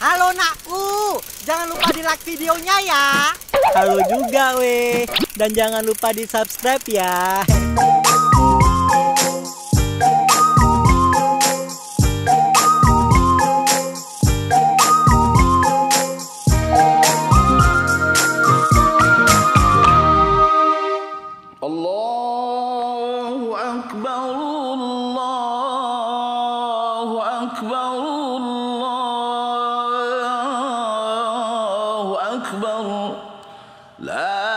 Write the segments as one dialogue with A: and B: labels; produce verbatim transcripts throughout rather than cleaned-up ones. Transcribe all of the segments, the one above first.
A: Halo nakku, jangan lupa di like videonya ya.
B: Halo juga weh, dan jangan lupa di subscribe ya.
C: Allahu Akbar, Allahu Akbar, Allahu Akbar. La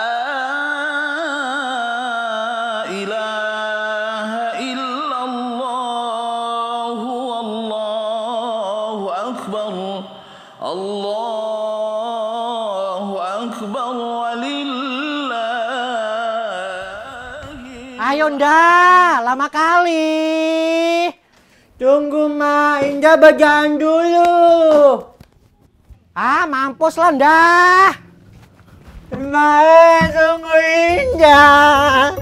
C: ilaha illallah, Allahu Akbar, Allahu Akbar, walillahi.
A: Ayo ndak, lama kali. Tunggu Ma, Indah berjalan dulu. Ah, mampus lah ndah. Ma, tunggu Indah.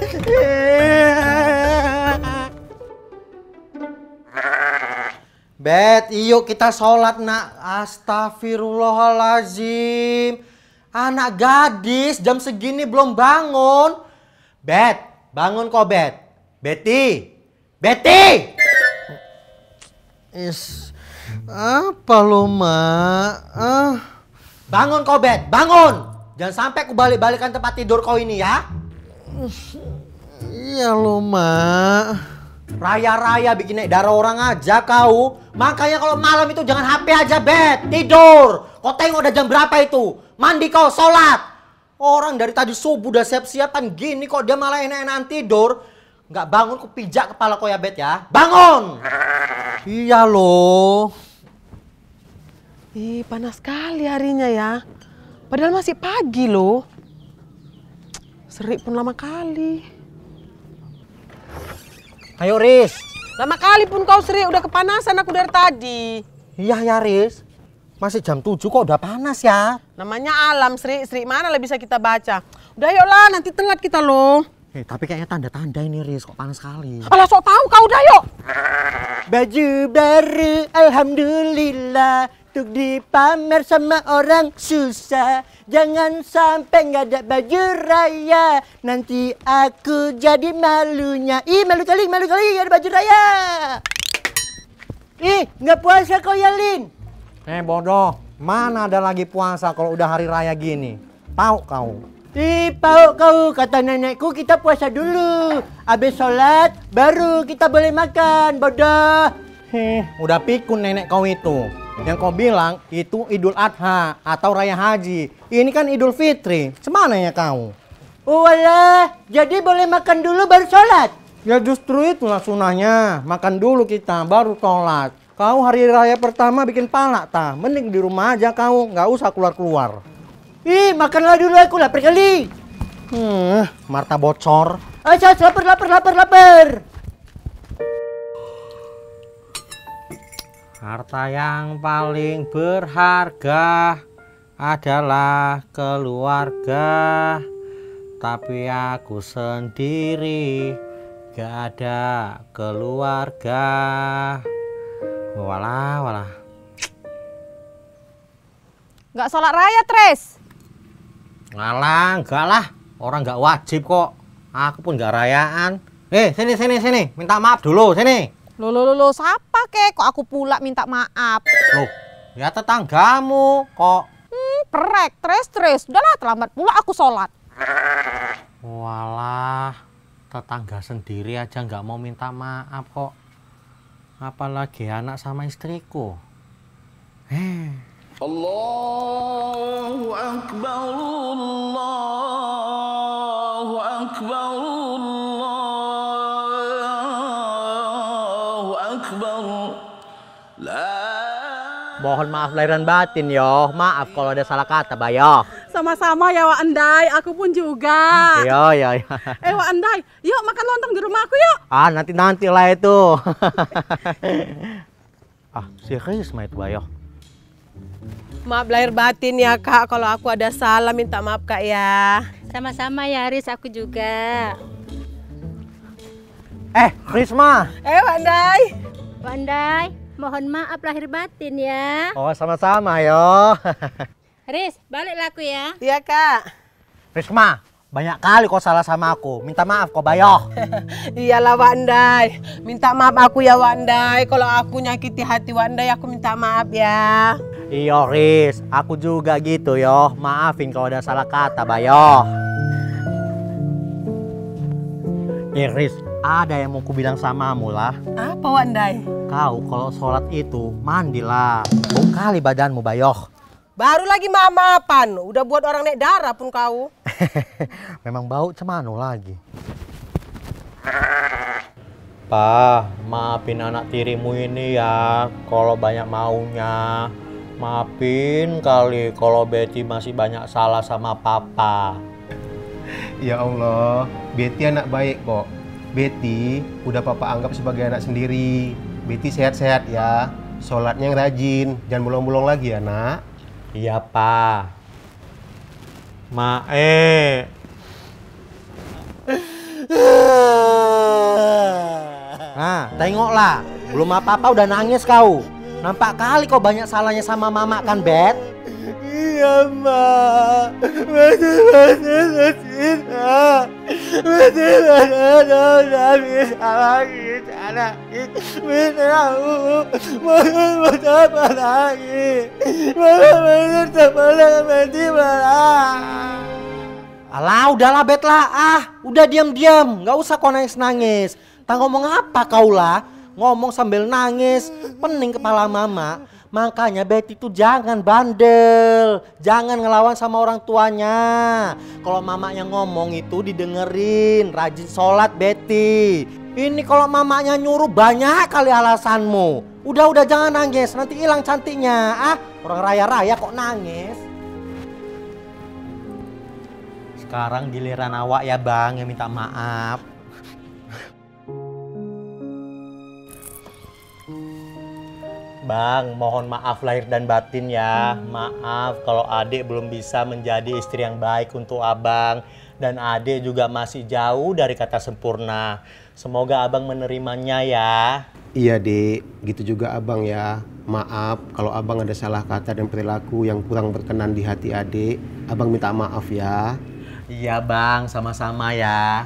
A: Bet, yuk kita sholat nak. Astagfirullahaladzim. Anak gadis jam segini belum bangun. Bet, bangun kok Bet. Betty, Betty. Is, apa lo Mak? Ah. Bangun kau Bet, bangun. Jangan sampai aku balik-balikan tempat tidur kau ini ya. Iya lo Mak. Raya-raya bikin naik darah orang aja kau. Makanya kalau malam itu jangan H P aja Bet, tidur. Kau tengok udah jam berapa itu? Mandi kau, sholat. Orang dari tadi subuh udah siap-siapan gini kok dia malah enak-enakan tidur. Nggak bangun ku pijak kepala kau ya Bet ya. Bangun! Iya loh.
D: Ih, panas sekali harinya ya. Padahal masih pagi loh. Serik pun lama kali.
A: Ayo Riz.
D: Lama kali pun kau serik, udah kepanasan aku dari tadi.
A: Iya ya Riz. Masih jam tujuh kok udah panas ya.
D: Namanya alam, serik, serik mana lah bisa kita baca. Udah yuklah, nanti telat kita loh.
A: Eh, tapi kayaknya tanda-tanda ini Riz, kok panas sekali.
D: Alah sok tahu kau, udah yuk.
A: Baju baru, alhamdulillah. Untuk dipamer sama orang susah. Jangan sampai nggak ada baju raya. Nanti aku jadi malunya. Ih, malu kali, malu kali ada baju raya. Ih, nggak puasa kau ya, Lin? Eh, bodoh. Mana ada lagi puasa kalau udah hari raya gini? Tahu kau? Ih, tahu kau, kata nenekku kita puasa dulu. Habis sholat, baru kita boleh makan, bodoh. Heh, udah pikun nenek kau itu. Yang kau bilang itu Idul Adha atau Raya Haji. Ini kan Idul Fitri. Semana ya kau? Walah, jadi boleh makan dulu baru sholat? Ya justru itulah sunahnya. Makan dulu kita baru sholat. Kau hari raya pertama bikin palak ta. Mending di rumah aja kau, nggak usah keluar-keluar. Ih, makanlah dulu aku lapar kali. Hmm, Marta bocor. Ayo, lapar, lapar, lapar, lapar. Harta yang paling berharga adalah keluarga. Tapi aku sendiri gak ada keluarga. Walah, walah.
D: Gak sholat raya, Tres?
A: Ngalah, enggak lah. Orang gak wajib kok. Aku pun gak rayaan. Eh, sini, sini, sini. Minta maaf dulu, sini.
D: Loh, loh, loh, loh, siapa kek? Kok aku pula minta maaf?
A: Loh, ya tetanggamu kok.
D: Hmm, perek, Tres, Tres. Udahlah, terlambat pula aku sholat.
A: Walah, tetangga sendiri aja nggak mau minta maaf kok. Apalagi anak sama istriku. Eh.
C: Allahu Akbar, Allahu Akbar, Allahu Akbar. La.
A: Mohon maaf lahir dan batin yo. Maaf kalau ada salah kata, Bayo.
D: Sama-sama ya Wak Andai, aku pun juga.
A: Iya, iya, iya.
D: Eh Wak Andai, yuk makan lontong di rumah aku yuk.
A: Ah, nanti-nanti lah itu. Ah, serius mah itu, Bayo.
D: Maaf lahir batin ya Kak, kalau aku ada salah minta maaf Kak ya.
E: Sama-sama ya Riz, aku juga.
A: Eh, Risma.
D: Eh Wak Andai.
E: Wak Andai, Mohon maaf lahir batin ya.
A: Oh, sama-sama yo.
E: Riz, baliklah aku ya.
D: Iya, Kak.
A: Risma, banyak kali kau salah sama aku. Minta maaf kau Bayo.
D: Iyalah Wandai. Minta maaf aku ya Wandai. Kalau aku nyakiti hati Wandai, aku minta maaf ya.
A: Iyo Riz, aku juga gitu yo. Maafin kalau ada salah kata Bayo. Eh Riz, ada yang mau ku bilang samamu lah.
D: Apa Wandai?
A: Kau kalau sholat itu mandilah. Bau kali badanmu Bayo.
D: Baru lagi maaf-maafan. Udah buat orang naik darah pun kau.
A: Memang bau cemano lagi. Pa, maafin anak tirimu ini ya. Kalau banyak maunya. Maafin kali kalau Betty masih banyak salah sama papa.
F: Ya Allah, Betty anak baik kok. Betty udah papa anggap sebagai anak sendiri. Betty sehat-sehat ya. Sholatnya yang rajin, jangan bolong-bolong lagi ya nak.
A: Iya pa. Mae. Nah, tengoklah. Belum apa-apa udah nangis kau. Nampak kali kau banyak salahnya sama mama kan, Bet? Iya, Ma. Betul-betul cinta. Betul-betul habis lagi anak itu. Betul-betul apa lagi? Betul-betul terpelak mati malah. Alah, udahlah Bet lah. Ah, udah diam-diam. Nggak usah kau nangis-nangis. Tak ngomong apa kau lah? Ngomong sambil nangis, pening kepala mama. Makanya Betty itu jangan bandel, jangan ngelawan sama orang tuanya. Kalau mamanya ngomong itu didengerin, rajin sholat Betty. Ini kalau mamanya nyuruh banyak kali alasanmu. Udah-udah jangan nangis, nanti hilang cantiknya. Ah, orang raya-raya kok nangis. Sekarang giliran awak ya bang yang minta maaf. Bang, mohon maaf lahir dan batin ya. Maaf kalau adik belum bisa menjadi istri yang baik untuk abang. Dan adik juga masih jauh dari kata sempurna. Semoga abang menerimanya ya.
F: Iya dek, gitu juga abang ya. Maaf kalau abang ada salah kata dan perilaku yang kurang berkenan di hati adik. Abang minta maaf ya.
A: Iya bang, sama-sama ya.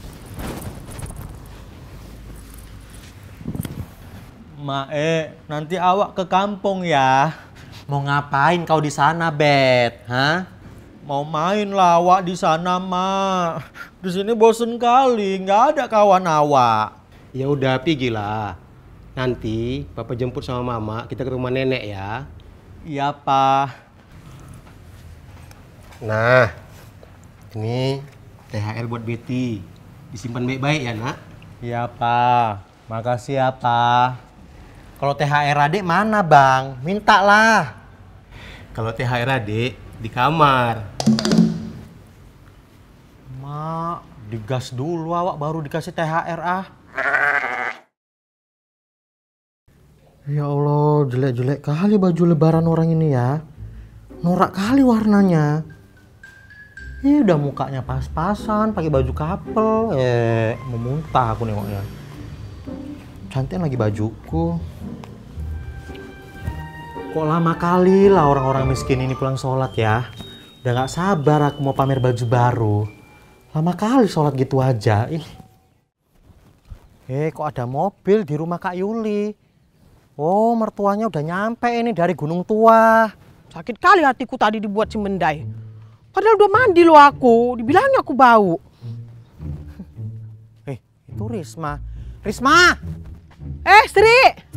A: Mae, nanti awak ke kampung ya. Mau ngapain kau di sana, Bet? Hah? Mau main lah awak di sana, Mak. Di sini bosen kali, nggak ada kawan awak.
F: Ya udah pergilah. Nanti papa jemput sama mama, kita ke rumah nenek ya.
A: Iya, Pak.
F: Nah, ini T H R buat Betty. Disimpan baik-baik ya, nak.
A: Iya, Pak. Makasih ya, Pak. Kalau T H R adik mana bang? Mintalah.
F: Kalau T H R adik di kamar.
A: Mak, digas dulu awak baru dikasih T H R ah. Ya Allah, jelek-jelek kali baju lebaran orang ini ya. Norak kali warnanya. Ih, udah mukanya pas-pasan, pakai baju couple. Eh, mau muntah aku nengoknya. Cantik lagi bajuku. Kok lama kali lah orang-orang miskin ini pulang sholat ya. Udah gak sabar aku mau pamer baju baru. Lama kali sholat gitu aja. Ih. Eh kok ada mobil di rumah Kak Yuli. Oh mertuanya udah nyampe ini dari Gunung Tua.
D: Sakit kali hatiku tadi dibuat cimendai. Padahal udah mandi loh aku. Dibilangnya aku bau.
A: Eh itu Risma. Risma!
D: Eh Sri!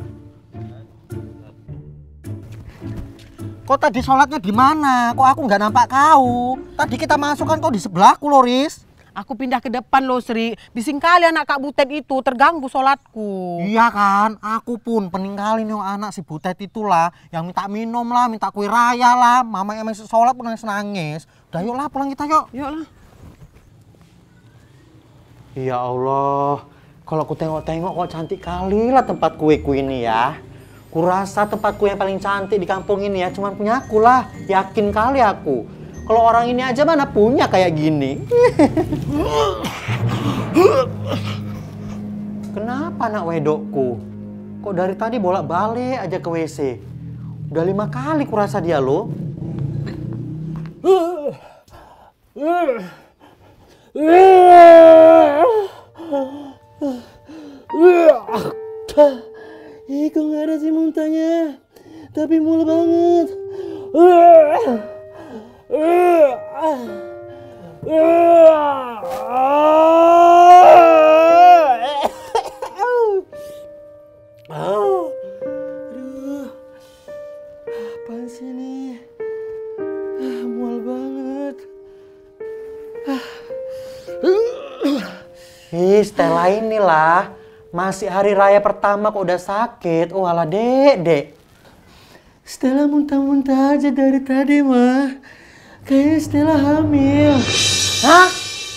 A: Kok tadi sholatnya di mana? Kok aku nggak nampak kau? Tadi kita masuk kan kau di sebelahku loh, Riz.
D: Aku pindah ke depan loh, Sri. Bising kali anak Kak Butet itu, terganggu sholatku.
A: Iya kan? Aku pun pening kali nih anak si Butet itulah. Yang minta minum lah, minta kue raya lah. Mama yang masih sholat pun nangis-nangis. Udah yuk lah pulang kita yuk.
D: Yuk lah.
A: Ya Allah. Kalau aku tengok-tengok kok cantik kali lah tempat kue-kue ini ya. Kurasa tempat kue yang paling cantik di kampung ini ya cuma punya aku lah. Yakin kali aku. Kalau orang ini aja mana punya kayak gini. Kenapa anak wedokku? Kok dari tadi bolak-balik aja ke W C? Udah lima kali kurasa dia lo. Ih, kok nggak ada sih muntahnya? Tapi mul banget. Aduh, apaan sih ini? Mual banget. Ih, Stella inilah. Masih hari raya pertama kok udah sakit. Oh alah dek, dek. Stella muntah-muntah aja dari tadi mah. Kayaknya Stella hamil. Hah?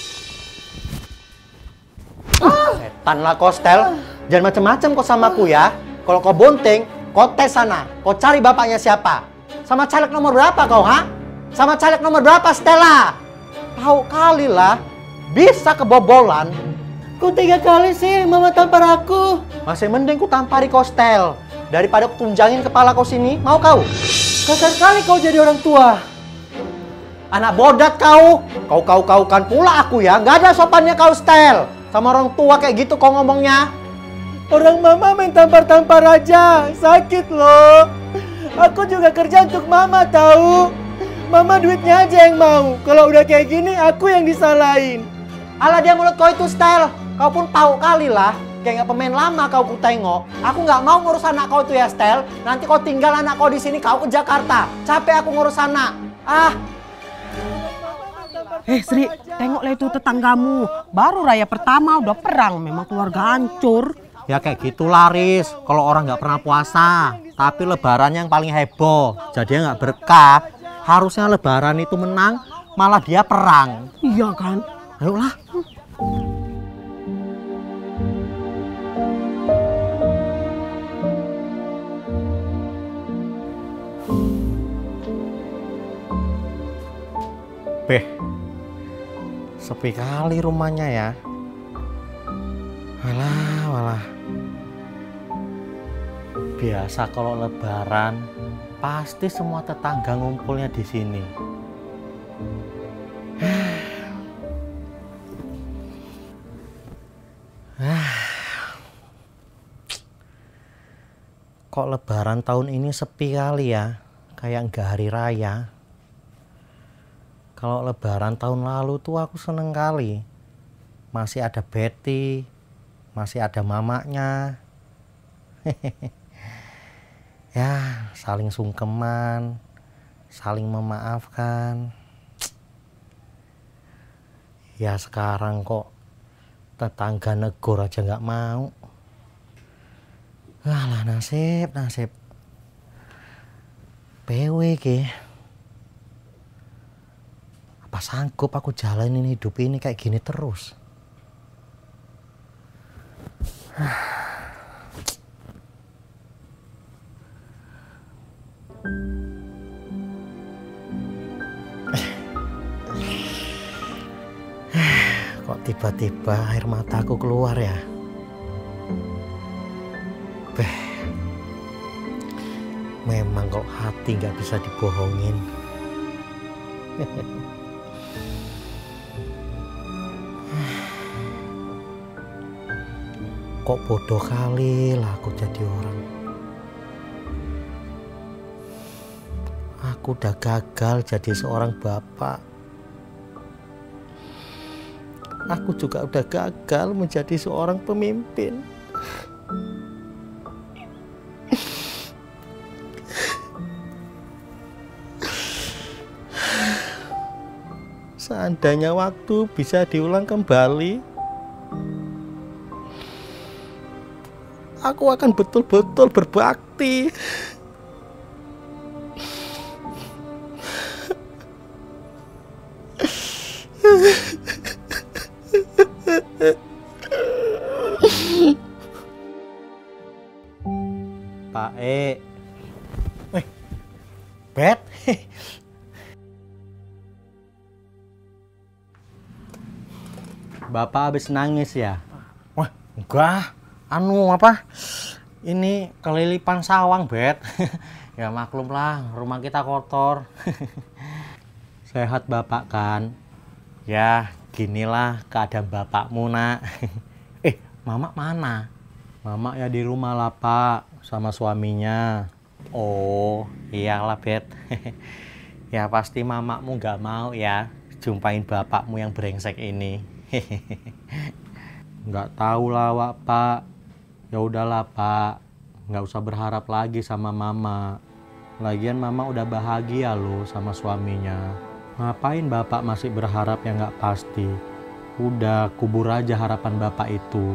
A: Ah. Setan lah kau Stel. Jangan macem-macem kau sama aku ya. Kalau kau bonting, kau tes sana. Kau cari bapaknya siapa. Sama caleg nomor berapa kau, ha? Sama caleg nomor berapa Stella? Tahu kali lah. Bisa kebobolan. Kau tiga kali sih mama tampar aku. Masih mending ku tampari kau Stel. Daripada ku tunjangin kepala kau sini. Mau kau? Kasar kali kau jadi orang tua. Anak bodat kau. Kau-kau-kaukan pula aku ya. Gak ada sopannya kau Stel. Sama orang tua kayak gitu kau ngomongnya. Orang mama main tampar-tampar aja. Sakit loh. Aku juga kerja untuk mama tahu. Mama duitnya aja yang mau. Kalau udah kayak gini aku yang disalahin. Alah dia mulut kau itu Stel. Kau pun tahu kali lah. Kayak nggak pemain lama kau ku tengok. Aku nggak mau ngurus anak kau itu ya Stel. Nanti kau tinggal anak kau di sini kau ke Jakarta. Capek aku ngurus anak. Ah.
D: Eh Sri, tengoklah itu tetanggamu. Baru raya pertama udah perang. Memang keluarga hancur.
A: Ya kayak gitu Laris. Kalau orang nggak pernah puasa. Tapi lebarannya yang paling heboh. Jadinya nggak berkah. Harusnya lebaran itu menang. Malah dia perang.
D: Iya kan?
A: Ayolah. Beh, sepi kali rumahnya ya. Walah, walah. Biasa kalau lebaran, pasti semua tetangga ngumpulnya di sini. Kok lebaran tahun ini sepi kali ya, kayak nggak hari raya. Kalau lebaran tahun lalu tuh aku seneng kali. Masih ada Betty, masih ada mamanya. Ya, saling sungkeman, saling memaafkan. Ya sekarang kok tetangga negor aja nggak mau. Alah nasib, nasib. P W ke. Apa sanggup aku jalanin hidup ini kayak gini terus? Kok tiba-tiba air mataku keluar ya? Beh, memang kok hati nggak bisa dibohongin. Kok bodoh kali lah aku jadi orang. Aku udah gagal jadi seorang bapak. Aku juga udah gagal menjadi seorang pemimpin. Seandainya waktu bisa diulang kembali, aku akan betul-betul berbakti. Pak E. Wih, Bet. Bapak habis nangis ya? Wah, enggak. Anu apa? Ini kelilipan sawang, Bet. Ya maklum lah, rumah kita kotor. Sehat Bapak kan? Ya, ginilah keadaan Bapakmu, Nak. Eh, Mama mana? Mama ya di rumah lah, Pak, sama suaminya. Oh, iyalah, Bet. Ya pasti Mamamu nggak mau ya jumpain Bapakmu yang brengsek ini. Nggak tahu lah, Wak, Pak. Ya udahlah, Pak. Nggak usah berharap lagi sama Mama. Lagian Mama udah bahagia loh sama suaminya. Ngapain Bapak masih berharap yang nggak pasti? Udah, kubur aja harapan Bapak itu.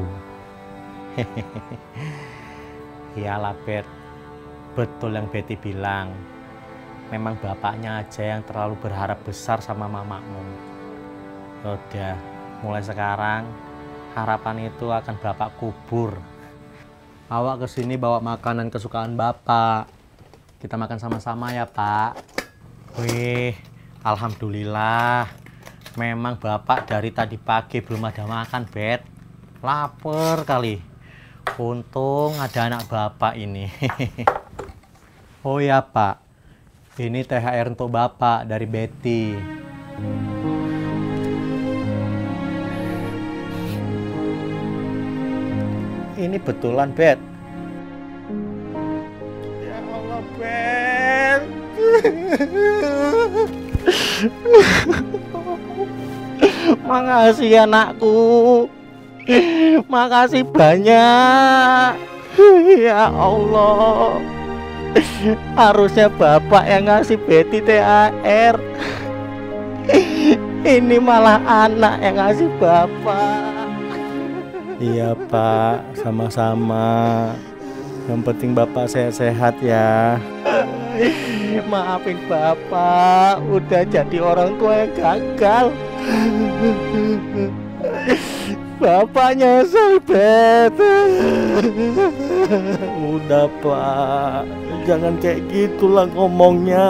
A: Iyalah, Bet. Betul yang Betty bilang. Memang Bapaknya aja yang terlalu berharap besar sama Mamamu. Udah, mulai sekarang harapan itu akan Bapak kubur. Awak kesini bawa makanan kesukaan Bapak. Kita makan sama-sama ya, Pak. Wih, alhamdulillah. Memang Bapak dari tadi pagi belum ada makan, Bet. Laper kali. Untung ada anak Bapak ini. Oh ya, Pak. Ini T H R untuk Bapak dari Betty. Ini betulan, Bet. Ya Allah, Bet. Makasih anakku. Makasih banyak. Ya Allah. Harusnya Bapak yang ngasih Betty T H R. Ini malah anak yang ngasih Bapak. Iya, Pak, sama-sama. Yang penting Bapak sehat-sehat ya. Maafin Bapak, udah jadi orang tua yang gagal. Bapak nyesel, Bet. Udah, Pak, jangan kayak gitulah ngomongnya.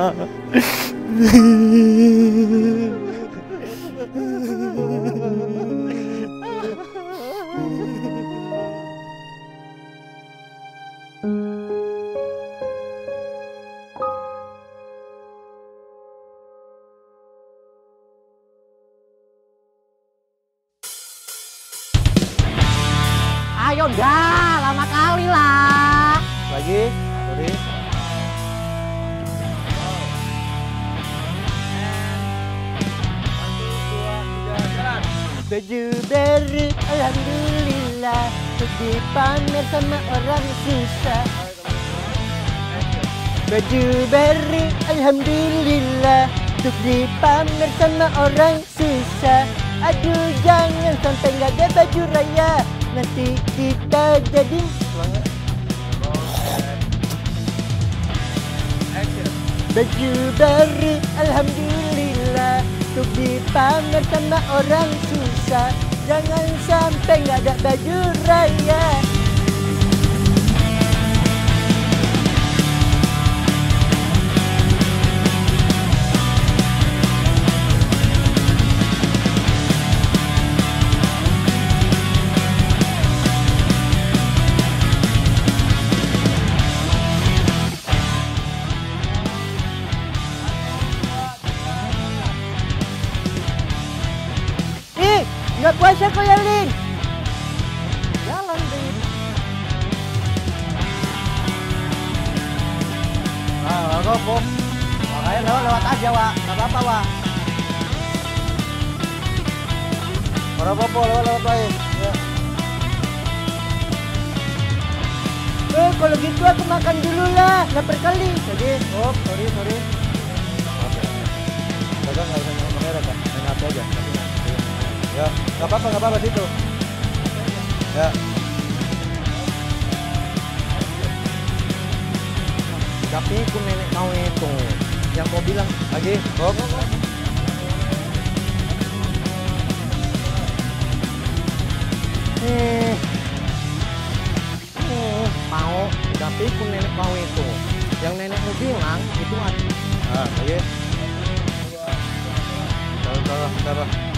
A: Ayo dah, lama kali lah. Lagi, sorry. Baju baru, alhamdulillah. Pergi pamer sama orang susah. Baju baru, alhamdulillah. Untuk dipamer sama orang susah. Aduh, jangan sampai nggak ada baju raya. Nanti kita jadi baju baru, alhamdulillah. Untuk dipamer sama orang susah. Jangan sampai nggak ada baju raya. Nggak puasa kok ya, Lin? Jalan deh. Ah, nggak apa. Makanya lewat lewat aja, Wak. Nggak apa-apa, Wak. Nggak apa-apa, lewat lewat baik. Ya. Eh, kalau gitu aku makan dulu lah. Lapar kali. Jadi, oh, sorry, sorry. Kakak nggak usah nyamuk kamera, Kak. Main H P aja. Ya, nggak apa-apa, nggak apa-apa situ. Ya. Tapi aku nenek kau itu yang mau bilang lagi. Oh, oh, oh. Eh, eh, mau. Tapi aku nenek kau itu yang nenekmu bilang itu ada. Ah, lagi. Taruh, taruh, taruh.